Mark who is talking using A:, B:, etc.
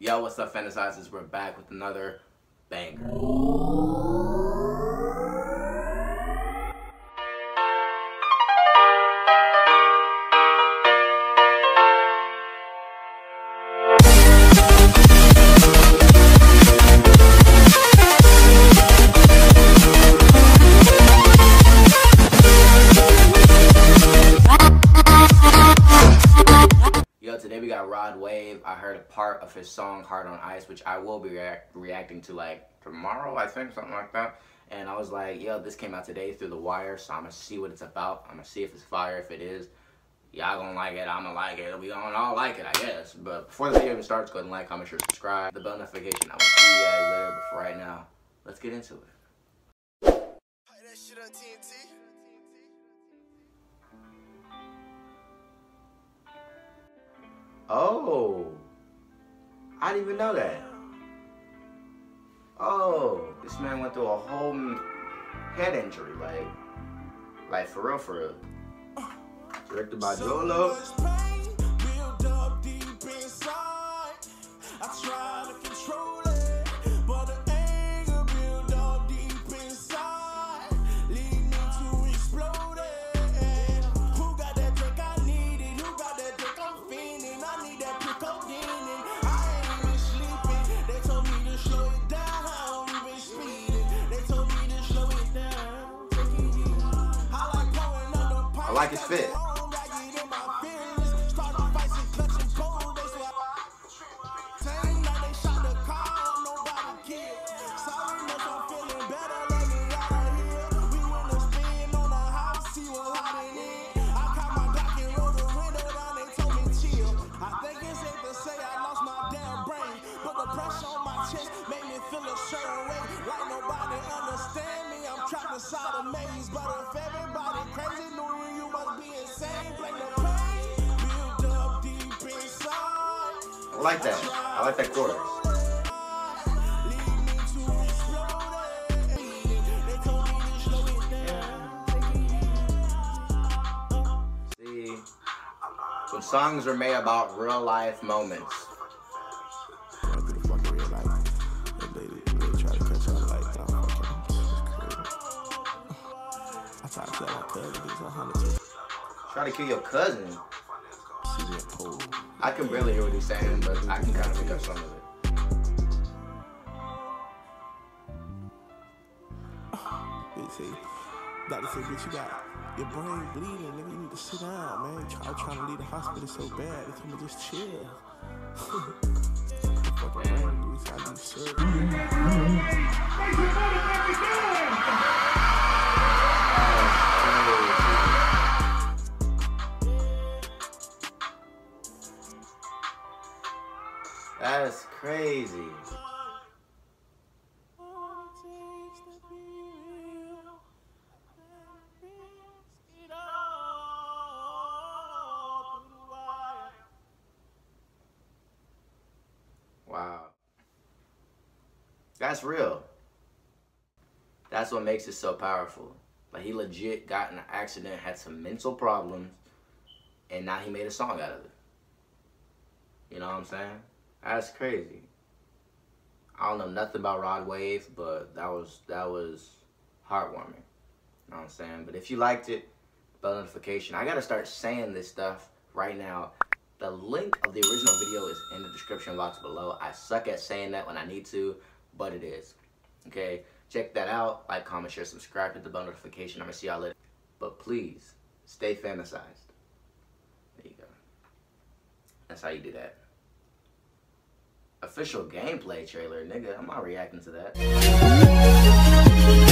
A: Yo, what's up, fantasizers? We're back with another banger. Today we got Rod Wave. I heard a part of his song Heart on Ice, which I will be reacting to like tomorrow, I think, something like that. And I was like, yo, this came out today through the wire, so I'm gonna see what it's about. I'm gonna see if it's fire. If it is, y'all gonna like it, I'm gonna like it, we gonna all like it, I guess. But before the video even starts, go ahead and like, comment, share, subscribe, the bell notification. I will see you guys later, but for right now, let's get into it.
B: That shit on TNT.
A: Oh, I didn't even know that. Oh, this man went through a whole head injury, like for real, for real. Directed by Jolo. I like his fit. I like that. I like that chorus. See, when songs are made about real life moments.
B: I do the fucking real life. And they try to catch on like, oh, fucking, I try to kill my cousin. He's 100.
A: Try to kill your cousin? I can barely hear what he's saying, but I can kind of pick up some of it.
B: See, doctor said, bitch, you got your brain bleeding, nigga. You need to sit down, man. Trying to leave the hospital so bad. They told me just chill. Fucking brain, dude. I do surgery.
A: That's crazy. Wow. That's real. That's what makes it so powerful. Like, he legit got in an accident, had some mental problems, and now he made a song out of it. You know what I'm saying? That's crazy. I don't know nothing about Rod Wave, but that was heartwarming. You know what I'm saying? But if you liked it, bell notification. I gotta start saying this stuff right now. The link of the original video is in the description box below. I suck at saying that when I need to, but it is. Okay? Check that out. Like, comment, share, subscribe, hit the bell notification. I'm gonna see y'all later. But please, stay fantasized. There you go. That's how you do that. Official gameplay trailer, nigga. I'm not reacting to that.